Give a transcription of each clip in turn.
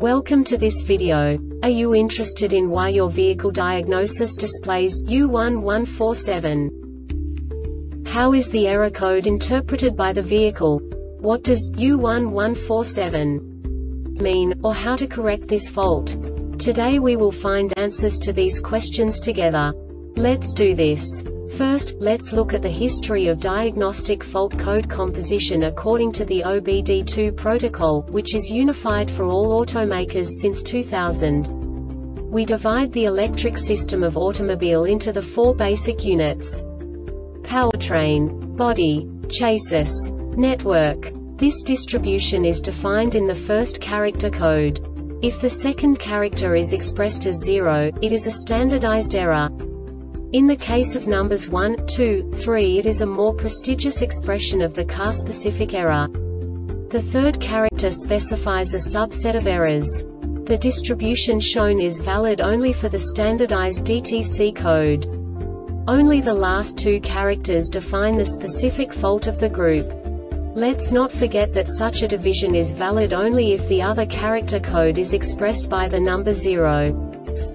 Welcome to this video. Are you interested in why your vehicle diagnosis displays U1147? How is the error code interpreted by the vehicle? What does U1147 mean, or how to correct this fault? Today we will find answers to these questions together. Let's do this. First, let's look at the history of diagnostic fault code composition according to the OBD2 protocol, which is unified for all automakers since 2000. We divide the electric system of automobile into the four basic units: powertrain, body, chassis, network. This distribution is defined in the first character code. If the second character is expressed as 0, it is a standardized error. In the case of numbers 1, 2, 3, it is a more prestigious expression of the car-specific error. The third character specifies a subset of errors. The distribution shown is valid only for the standardized DTC code. Only the last two characters define the specific fault of the group. Let's not forget that such a division is valid only if the other character code is expressed by the number 0.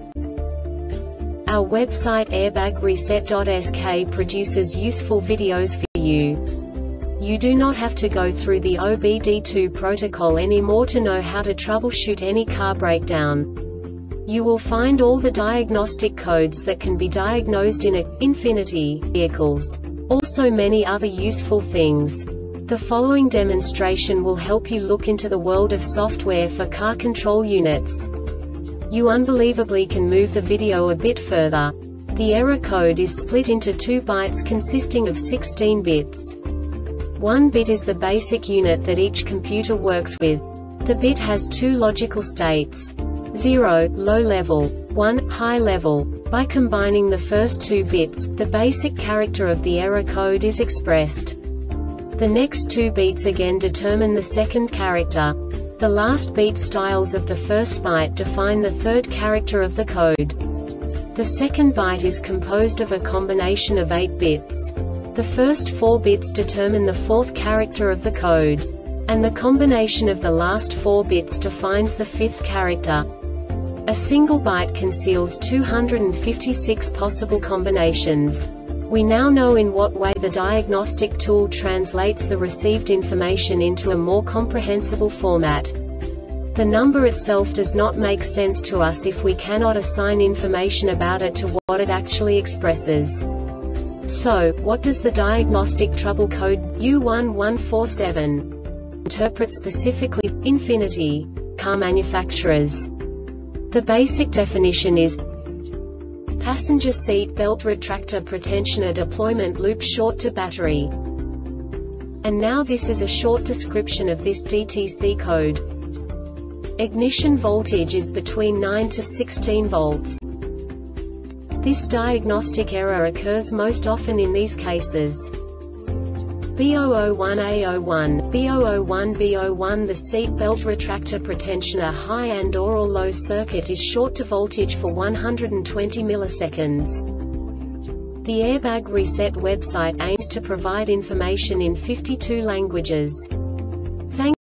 Our website airbagreset.sk produces useful videos for you. You do not have to go through the OBD2 protocol anymore to know how to troubleshoot any car breakdown. You will find all the diagnostic codes that can be diagnosed in Infiniti vehicles. Also many other useful things. The following demonstration will help you look into the world of software for car control units. You unbelievably can move the video a bit further. The error code is split into 2 bytes consisting of 16 bits. 1 bit is the basic unit that each computer works with. The bit has 2 logical states: 0, low level, 1, high level. By combining the first 2 bits, the basic character of the error code is expressed. The next 2 beats again determine the second character. The last beat styles of the first byte define the third character of the code. The second byte is composed of a combination of 8 bits. The first 4 bits determine the fourth character of the code. And the combination of the last 4 bits defines the fifth character. A single byte conceals 256 possible combinations. We now know in what way the diagnostic tool translates the received information into a more comprehensible format. The number itself does not make sense to us if we cannot assign information about it to what it actually expresses. So, what does the diagnostic trouble code U1147 interpret specifically for Infiniti car manufacturers? The basic definition is passenger seat belt retractor pretensioner deployment loop short to battery. And now this is a short description of this DTC code. Ignition voltage is between 9 to 16 volts. This diagnostic error occurs most often in these cases: B001A01, B001B01. The seat belt retractor pretensioner high and or low circuit is short to voltage for 120 milliseconds. The Airbag Reset website aims to provide information in 52 languages.